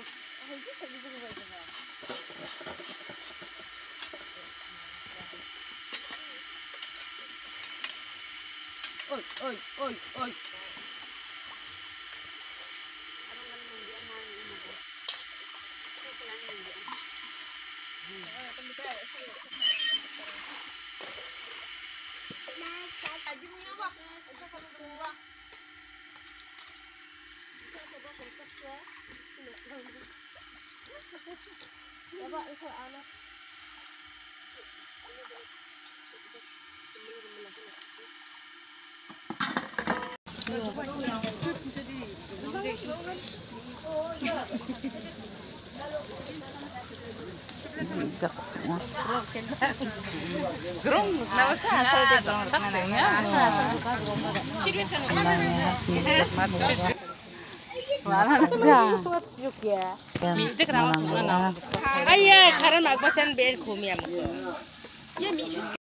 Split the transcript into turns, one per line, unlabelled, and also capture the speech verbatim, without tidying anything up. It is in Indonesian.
Oi, oi, oi, oi. Coba itu anak.
Bizak semua.
Gerung, nama asal deh dong. Sakitnya.
Kembangnya bizak semua.
Ya. Mide kenapa? Ayah, karena mak bacan ben komi am. Ya mi